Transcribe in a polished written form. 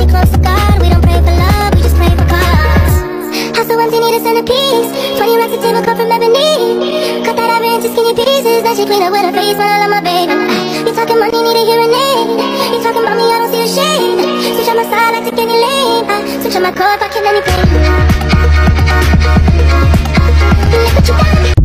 close to God. We don't pray for love, we just pray for cause. House so empty, need a centerpiece. 20 racks a table cut from ebony. Cut that ivory into skinny pieces. Then she clean up with her face when I love my baby. You talking money, need a hearing aid. You talking about me, I don't see a shade. Switch on my side, I take any lane. Switch on my core if I kill anything. Look what you want.